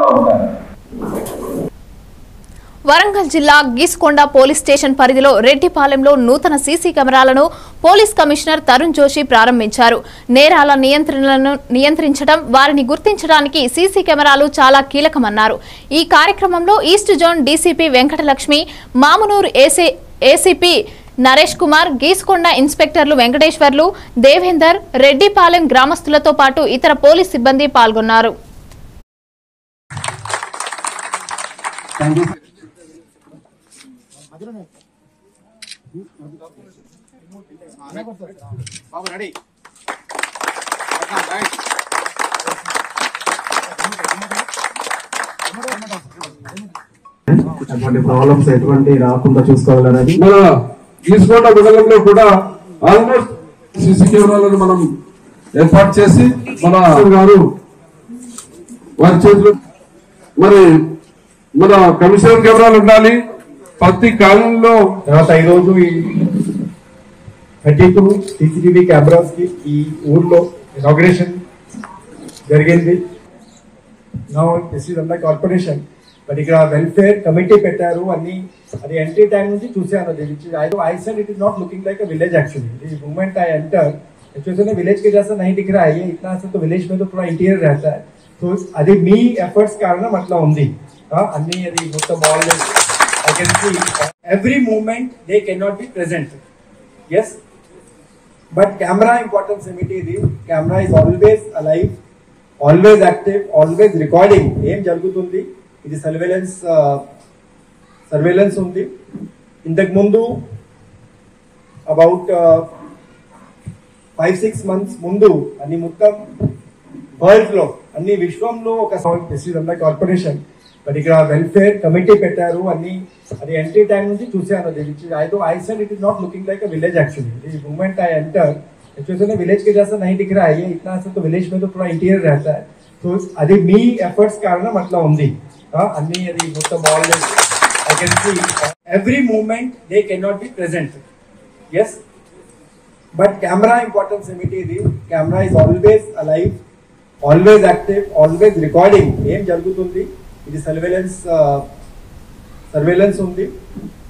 ఉంటారు. వరంగల్ జిల్లా Geesukonda police station పరిధిలో రెడ్డిపాలెంలో నూతన సీసీ కెమెరాలను పోలీస్ కమిషనర్ తరుణ్ జోషి ప్రారంభించారు. నేరాల నియంత్రణను నియంత్రించడం, వారిని గుర్తించడానికి సీసీ కెమెరాలు చాలా కీలకమన్నారు. ఈ కార్యక్రమంలో east zone DCP Venkatalakshmi, Mamunuru ACP Naresh Kumar, Geesukonda ఇన్స్పెక్టర్లు వెంకటేశ్వర్లు, దేవేందర్, రెడ్డిపాలెం గ్రామస్తులతో పాటు ఇతర పోలీస్ సిబ్బంది పాల్గొన్నారు. ప్రాబ్లమ్స్ ఎటువంటి రాకుండా చూసుకోవాలని మన గీసుకొండ మండలంలో కూడా ఆల్మోస్ట్ సీసీ కెమెరాలను మనం ఏర్పాటు చేసి మన గారు వారి చేతులు మరి మన కమిషనర్ కెమెరాలు ఉండాలి ప్రతి కాలంలో. తర్వాత ఈరోజు ఈ 32 CCTV కెమెరాస్ కి ఈ ఊర్లో ఇనాగ్రేషన్ జరిగింది. Now this is under corporation, but ఇక్కడ వెల్ఫేర్ కమిటీ పెట్టారు అన్ని. అది ఎంట్రీ టైం నుంచి చూసాను. I said it is not looking like a village actually. The moment I entered, actually village के जैसा नहीं दिख रहा है ये इतना सा, तो विलेज में तो पूरा इंटीरियर रहता है. तो అది మీ ఎఫర్ట్స్ కారణం అట్లా ఉంది. అన్ని అది మొత్తం always I can see every movement they cannot be present. Yes, but camera importance ఏమిటి? ఇది camera is always alive, always active, always recording ఏం జరుగుతుంది. ఇది సర్వేలెన్స్ ఉంది. ఇంతకు ముందు అబౌట్ 5-6 months ముందు అన్ని మొత్తం వరల్డ్ లో అన్ని విశ్వంలో ఒక this is under corporation, but ఇక్కడ వెల్ఫేర్ కమిటీ పెట్టారు అన్ని. అది ఎంట్రీ టైం నుంచి చూసాను. I said it is not looking like a village actually. The moment I entered, actually village के जैसा नहीं दिख रहा है ये इतना सा, तो विलेज में तो पूरा इंटीरियर रहता है. तो అది మీ ఎఫర్ట్స్ కారణం అట్లా ఉంది. అన్ని అది మొత్తం always I can see every movement they cannot be present. Yes, but camera importance ఏమిటి? ఇది camera is always alive, always active, always recording ఏం జరుగుతుంది. ఇది సర్వేలెన్స్ ఉంది.